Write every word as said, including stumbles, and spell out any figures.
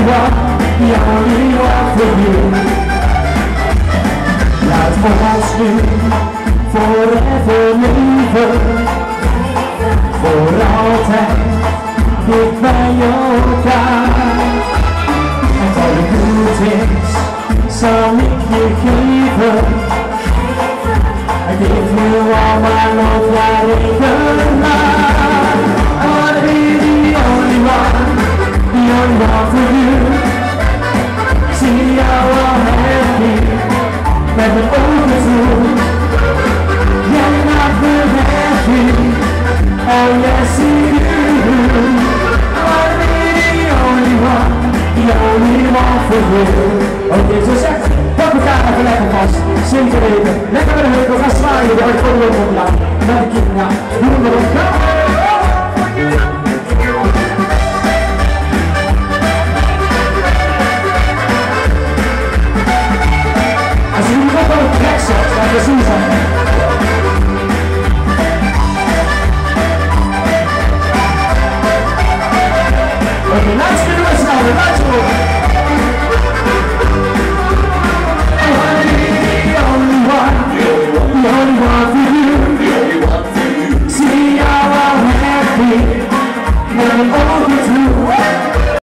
one, the only one for you. Life wants you forever never. For all time, give me your time. And all the good things, so make you give I give you all my love, that ain't good enough. I wanna be the only one, the only one for you. See how I'm happy, never overthrew. Yeah, not good happy, oh yes you do. I wanna be the only one, the only one for you. Oké, zo zegt, pak elkaar even lekker vast. Zeker weten, lekker met de heupen, gaan zwaaien, die ooit voor de loop oplaat. Naar de kinderen, ja, doen we erop, gaan. Als jullie nog wel een trek zet, dan we zien zijn. Oké, laatste keer snel, de laatste keer.